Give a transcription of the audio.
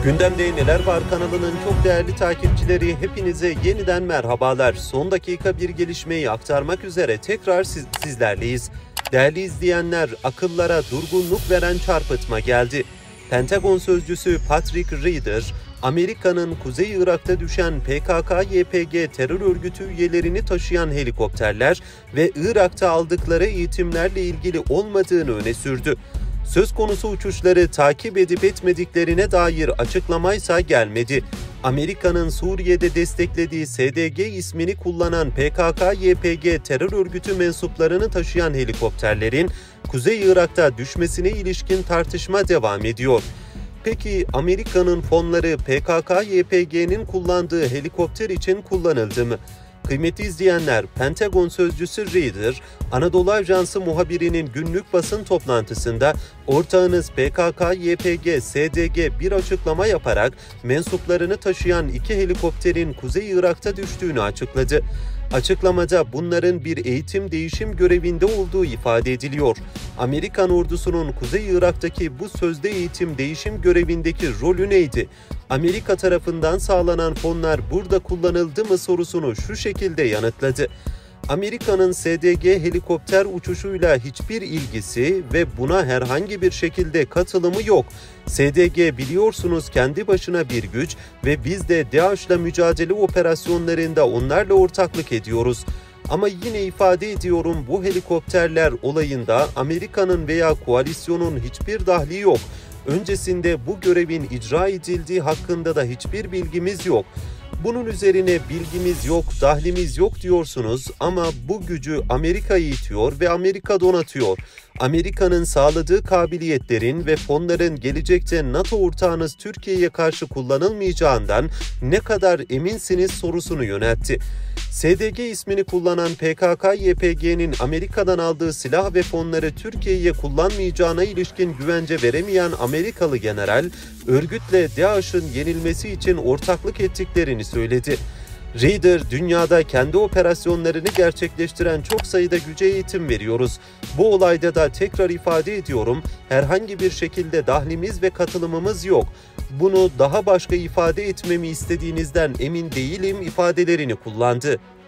Gündemde Neler Var kanalının çok değerli takipçileri, hepinize yeniden merhabalar. Son dakika bir gelişmeyi aktarmak üzere tekrar sizlerleyiz. Değerli izleyenler, akıllara durgunluk veren çarpıtma geldi. Pentagon sözcüsü Patrick Ryder, Amerika'nın Kuzey Irak'ta düşen PKK-YPG terör örgütü üyelerini taşıyan helikopterler ve Irak'ta aldıkları eğitimlerle ilgili olmadığını öne sürdü. Söz konusu uçuşları takip edip etmediklerine dair açıklamaysa gelmedi. Amerika'nın Suriye'de desteklediği SDG ismini kullanan PKK-YPG terör örgütü mensuplarını taşıyan helikopterlerin Kuzey Irak'ta düşmesine ilişkin tartışma devam ediyor. Peki Amerika'nın fonları PKK-YPG'nin kullandığı helikopter için kullanıldı mı? Kıymetli izleyenler, Pentagon sözcüsü Ryder, Anadolu Ajansı muhabirinin günlük basın toplantısında ortağınız PKK-YPG, SDG bir açıklama yaparak mensuplarını taşıyan iki helikopterin Kuzey Irak'ta düştüğünü açıkladı. Açıklamada bunların bir eğitim değişim görevinde olduğu ifade ediliyor. Amerikan ordusunun Kuzey Irak'taki bu sözde eğitim değişim görevindeki rolü neydi? Amerika tarafından sağlanan fonlar burada kullanıldı mı sorusunu şu şekilde yanıtladı. Amerika'nın SDG helikopter uçuşuyla hiçbir ilgisi ve buna herhangi bir şekilde katılımı yok. SDG biliyorsunuz kendi başına bir güç ve biz de DAEŞ'la mücadele operasyonlarında onlarla ortaklık ediyoruz. Ama yine ifade ediyorum, bu helikopterler olayında Amerika'nın veya koalisyonun hiçbir dahli yok. Öncesinde bu görevin icra edildiği hakkında da hiçbir bilgimiz yok. Bunun üzerine bilgimiz yok, dahlimiz yok diyorsunuz ama bu gücü Amerika itiyor ve Amerika donatıyor. Amerika'nın sağladığı kabiliyetlerin ve fonların gelecekte NATO ortağınız Türkiye'ye karşı kullanılmayacağından ne kadar eminsiniz sorusunu yöneltti. SDG ismini kullanan PKK-YPG'nin Amerika'dan aldığı silah ve fonları Türkiye'ye kullanmayacağına ilişkin güvence veremeyen Amerikalı general, örgütle DAEŞ'in yenilmesi için ortaklık ettiklerini söyledi. Ryder, dünyada kendi operasyonlarını gerçekleştiren çok sayıda güce eğitim veriyoruz. Bu olayda da tekrar ifade ediyorum, herhangi bir şekilde dahlimiz ve katılımımız yok. Bunu daha başka ifade etmemi istediğinizden emin değilim ifadelerini kullandı.